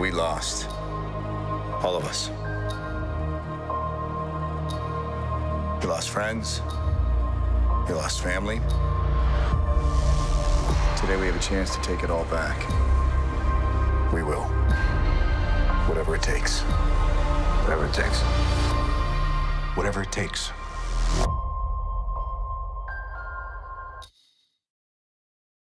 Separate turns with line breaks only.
we lost. All of us. You lost friends. You lost family. Today we have a chance to take it all back. We will. Whatever it takes.
Whatever it takes.
Whatever it takes.